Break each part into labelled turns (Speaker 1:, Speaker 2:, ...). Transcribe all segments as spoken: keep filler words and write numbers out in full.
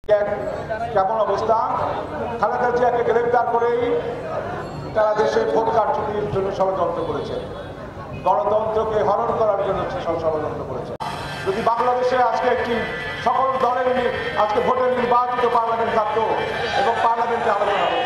Speaker 1: কেমন অবস্থা? খালেদা জিয়াকে গ্রেফতার করেই তারা দেশে ভোট কারচুপির জন্য ষড়যন্ত্র করেছে, গণতন্ত্রকে হরণ করার জন্য ষড়যন্ত্র করেছে। যদি বাংলাদেশে আজকে একটি সকল দলের আজকে ভোটের নির্বাচিত পার্লামেন্ট থাকতো এবং পার্লামেন্টে আলোচনা হতো,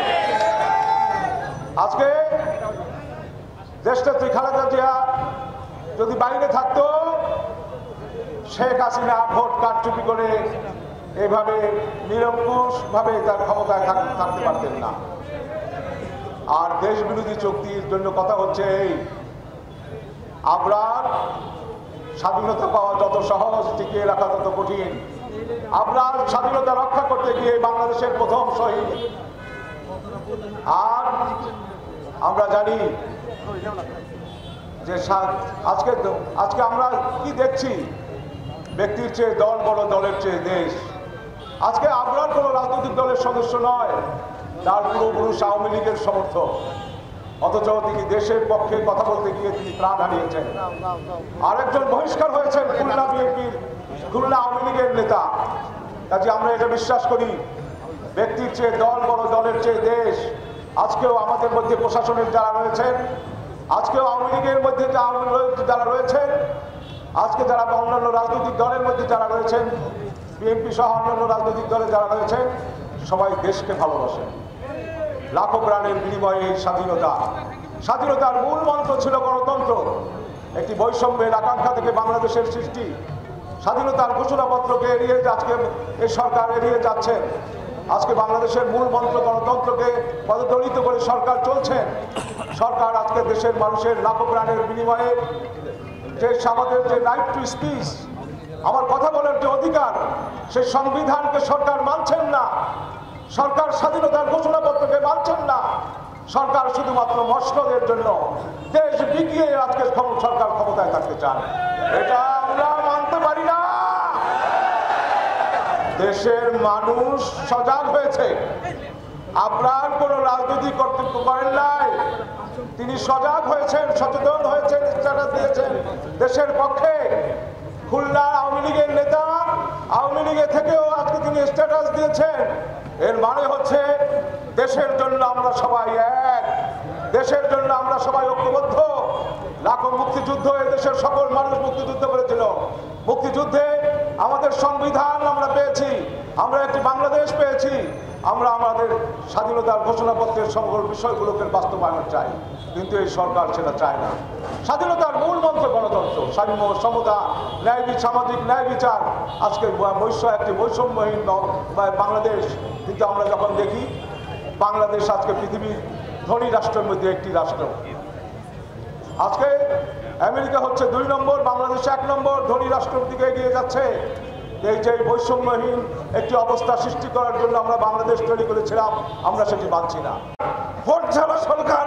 Speaker 1: আজকে দেশনেত্রী খালেদা জিয়া যদি বাইরে থাকতো, শেখ হাসিনা ভোট কারচুপি করে এভাবে নিরঙ্কুশ ভাবে তার ক্ষমতায় থাকতে পারতেন না। আর দেশ বিরোধী চুক্তির জন্য কথা হচ্ছে এই, আমরা স্বাধীনতা পাওয়া যত সহজ, টিকিয়ে রাখা তত কঠিন। আমরা স্বাধীনতা রক্ষা করতে গিয়ে বাংলাদেশের প্রথম শহীদ। আর আমরা জানি যে আজকে আজকে আমরা কি দেখছি, ব্যক্তির চেয়ে দল বড়, দলের চেয়ে দেশ। আজকে আবরার কোনো রাজনৈতিক দলের সদস্য নয়, তার পূর্বপুরুষ আওয়ামী লীগের সমর্থক, অথচ তিনি দেশের পক্ষে কথা বলতে গিয়ে তিনি প্রাণ হারিয়েছেন। আরেকজন বহিষ্কার হয়েছেন খুলনা বিএনপির, খুলনা আওয়ামী লীগের নেতা। কাজে আমরা এটা বিশ্বাস করি, ব্যক্তির চেয়ে দল বড়, দলের চেয়ে দেশ। আজকেও আমাদের মধ্যে প্রশাসনের যারা রয়েছেন, আজকেও আওয়ামী লীগের মধ্যে যারা রয়েছেন, আজকে যারা অন্যান্য রাজনৈতিক দলের মধ্যে যারা রয়েছেন, বিএনপি সহ অন্যান্য রাজনৈতিক দলে যারা রয়েছেন, সবাই দেশকে ভালোবাসেন। লাখো প্রাণের বিনিময়ে এই স্বাধীনতা, স্বাধীনতার মূল মন্ত্র ছিল গণতন্ত্র। একটি বৈষম্যের আকাঙ্ক্ষা থেকে বাংলাদেশের সৃষ্টি। স্বাধীনতার ঘোষণাপত্রকে এড়িয়ে আজকে এই সরকার এড়িয়ে যাচ্ছেন। আজকে বাংলাদেশের মূল মন্ত্র গণতন্ত্রকে পদদলিত করে সরকার চলছেন। সরকার আজকে দেশের মানুষের লাখো প্রাণের বিনিময়ে যে আমাদের যে রাইট টু স্পিচ, আমার কথা বলার যে অধিকার, সেই সংবিধানকে সরকার মানছেন না। সরকার স্বাধীনতার ঘোষণাপত্রকে মানছেন না। সরকার শুধুমাত্র মসনদের জন্য দেশ বিকিয়ে আজকে সরকার ক্ষমতায় থাকতে চান। এটা আমরা মানতে পারি না। দেশের মানুষ সজাগ হয়েছে। আপনার কোনো রাজনৈতিক কর্তৃত্ব করেন নাই, তিনি সজাগ হয়েছেন, সচেতন হয়েছেন, স্ট্যাটাস দিয়েছেন দেশের পক্ষে। খুলনা আওয়ামী লীগের নেতা, আওয়ামী লীগের থেকেও আজকে তিনি স্ট্যাটাস দিয়েছেন। এর মানে হচ্ছে দেশের জন্য আমরা সবাই এক, দেশের জন্য আমরা সবাই ঐক্যবদ্ধ। লাখো মুক্তিযুদ্ধ এ দেশের সকল মানুষ মুক্তিযুদ্ধ করেছিল। মুক্তিযুদ্ধে আমাদের সংবিধান আমরা পেয়েছি, আমরা একটি বাংলাদেশ পেয়েছি। আমরা আমাদের স্বাধীনতার ঘোষণাপত্রের সকল বিষয়গুলোকে বাস্তবায়ন চাই, কিন্তু এই সরকার সেটা চায় না। স্বাধীনতার মূল মন্ত্র গণতন্ত্র, সাম্য, সমতা, ন্যায়, সামাজিক ন্যায় বিচার। আজকে বৈশ্য একটি বৈষম্যহীন বাংলাদেশ, কিন্তু আমরা যখন দেখি বাংলাদেশ আজকে পৃথিবীর ধনী রাষ্ট্রের মধ্যে একটি রাষ্ট্র। আজকে আমেরিকা হচ্ছে দুই নম্বর, বাংলাদেশ এক নম্বর ধনী রাষ্ট্রের দিকে এগিয়ে যাচ্ছে। এই যে বৈষম্যহীন একটি অবস্থা সৃষ্টি করার জন্য আমরা বাংলাদেশ তৈরি করেছিলাম, আমরা সেটি মানছি না। ভোট ছাড়া সরকার,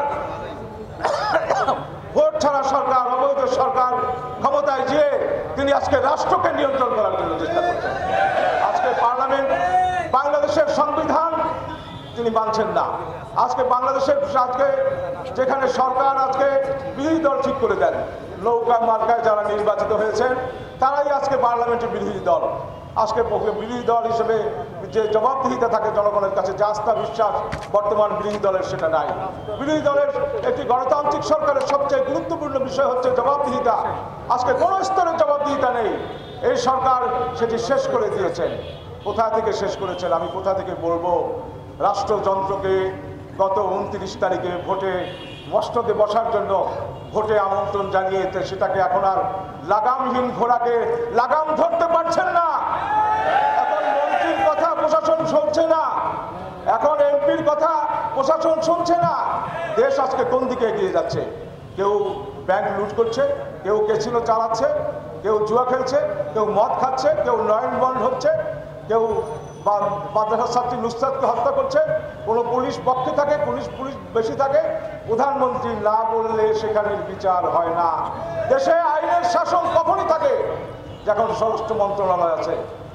Speaker 1: ভোট ছাড়া সরকার, অবৈধ সরকার ক্ষমতায় যেয়ে তিনি আজকে রাষ্ট্রকে নিয়ন্ত্রণ করার জন্য চেষ্টা করছেন। আজকে পার্লামেন্ট, বাংলাদেশের সংবিধান তিনি মানছেন না। আজকে বাংলাদেশের আজকে যেখানে সরকার আজকে বিরোধী দল ঠিক করে দেন, নৌকা মার্কায় যারা নির্বাচিত হয়েছেন তারাই আজকে পার্লামেন্টের বিরোধী দল। আজকে বিরোধী দল হিসেবে যে জবাবদিহিতা থাকে জনগণের কাছে, যে আস্থা বিশ্বাস বর্তমান বিরোধী দলের সেটা নাই। বিরোধী দলের একটি গণতান্ত্রিক সরকারের সবচেয়ে গুরুত্বপূর্ণ বিষয় হচ্ছে জবাবদিহিতা। আজকে কোনো স্তরের জবাবদিহিতা নেই। এই সরকার সেটি শেষ করে দিয়েছেন। কোথা থেকে শেষ করেছেন আমি কোথা থেকে বলবো? রাষ্ট্রযন্ত্রকে গত উনত্রিশ তারিখে ভোটে মসনদে বসার জন্য ভোটে আমন্ত্রণ জানিয়ে সেটাকে এখন আর লাগামহীন ঘোড়াকে লাগাম ধরতে পারছেন না। এখন মন্ত্রীর কথা প্রশাসন শুনছে না, এখন এমপির কথা প্রশাসন শুনছে না। দেশ আজকে কোন দিকে এগিয়ে যাচ্ছে? কেউ ব্যাংক লুট করছে, কেউ ক্যাসিনো চালাচ্ছে, কেউ জুয়া খেলছে, কেউ মদ খাচ্ছে, কেউ নয়ন বন্ড হচ্ছে, কেউ মাদ্রাসা ছাত্রী নুসরাতকে হত্যা করছে। কোনো পুলিশ পক্ষে থাকে, পুলিশ পুলিশ বেশি থাকে। প্রধানমন্ত্রী না বললে সেখানের বিচার হয় না। দেশে আইনের শাসন কখনই থাকে যখন স্বরাষ্ট্র মন্ত্রণালয় আছে।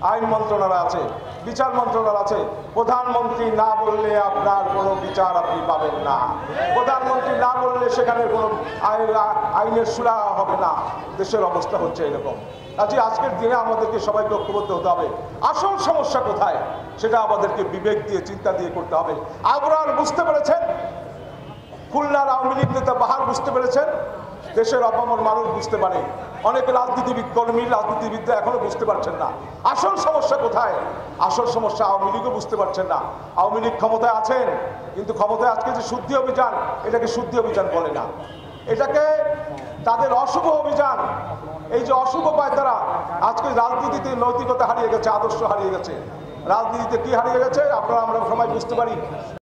Speaker 1: আইন মন্ত্রণালয় আছে, বিচার মন্ত্রণালয় আছে। প্রধানমন্ত্রী না বললে আপনার কোনো বিচার আপনি পাবেন না। প্রধানমন্ত্রী না বললে সেখানে কোনো আইনের সুরাহা হবে না। দেশের অবস্থা হচ্ছে এরকম। কাজে আজকের দিনে আমাদেরকে সবাইকে ঐক্যবদ্ধ হতে হবে। আসল সমস্যা কোথায় সেটা আমাদেরকে বিবেক দিয়ে চিন্তা দিয়ে করতে হবে। আবরার বুঝতে পেরেছেন, খুলনার আওয়ামী লীগ নেতা বাহার বুঝতে পেরেছেন, দেশের অপামর মানুষ বুঝতে পারে, অনেক রাজনীতিবিদ কর্মী রাজনীতিবিদরা এখনো বুঝতে পারছেন না আসল সমস্যা কোথায়। আসল সমস্যা আওয়ামী লীগও বুঝতে পারছেন না। আওয়ামী লীগ ক্ষমতায় আছেন, কিন্তু ক্ষমতায় আজকে যে শুদ্ধি অভিযান, এটাকে শুদ্ধি অভিযান বলে না, এটাকে তাদের অশুভ অভিযান। এই যে অশুভ পায় তারা, আজকে রাজনীতিতে নৈতিকতা হারিয়ে গেছে, আদর্শ হারিয়ে গেছে। রাজনীতিতে কি হারিয়ে গেছে আপনারা আমরা সবাই বুঝতে পারি।